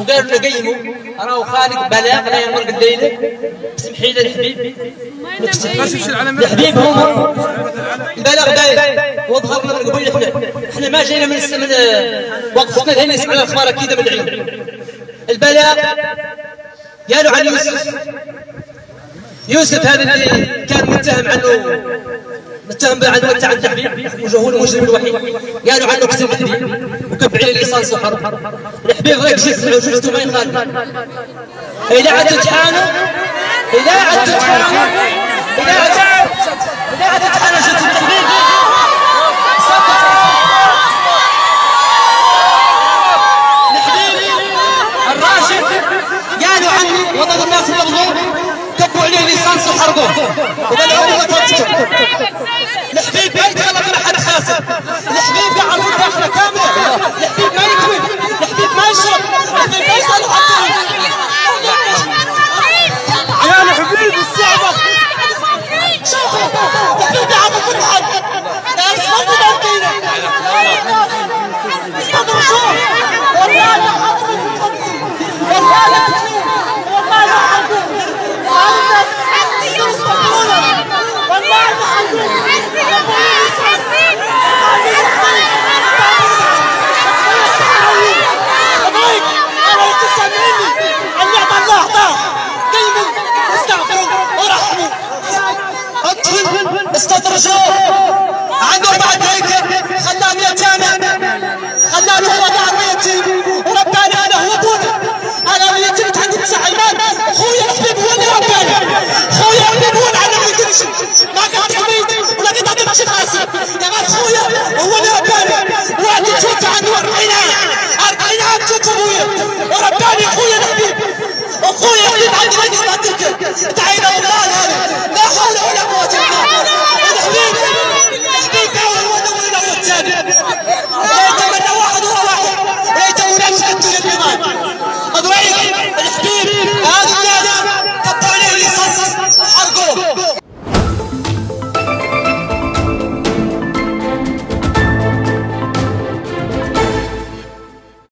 وقالوا لنا قيموا راهو خالق بلاغ لا يمر الليله سمحي لي الحبيب الحبيب هو البلاغ باين وظهر من قبل احنا ما جينا من وقفتنا هنا نسمع الاخبار اكيد من العيون. البلاغ قالوا عن يوسف هذا اللي كان متهم عنه متهم التحبيب وهو المجرم الوحيد. قالوا عنه كتب الحبيب وكب عليه لسان سحر. الحبيب ضيق جثته ما يخالف. إذا عاد تتحانوا جثة الحبيب الراشد قالوا عنه وضعوا الناس المظلوم كبوا عليه لسانس وحرقوه وبلعوا له وتركته. الحبيب ما يتغلط على حد خاسر. الحبيب قاعد في الداخله كامله. الحبيب ما يكوي. الحبيب ما يشرب. الحبيب ما يسال حد. يا الحبيب الصعبه شوفوا الحبيب قاعد في كل حد. لا اسمعوا موطينا اسمعوا شوف والله لا حاضر والله لا والله لا حاضر استدرجوه عنده بعد هيك خلاه يتامى خلاه هو قاعد يتيم ورباني انا هو ابونا انا يتيم عندي 9 ايام خويا الحبيب هو اللي رباني خويا الحبيب هو اللي علمني كل شيء ما كنت حبيت ولا كنت اعطيك شي راسي يا ولد خويا هو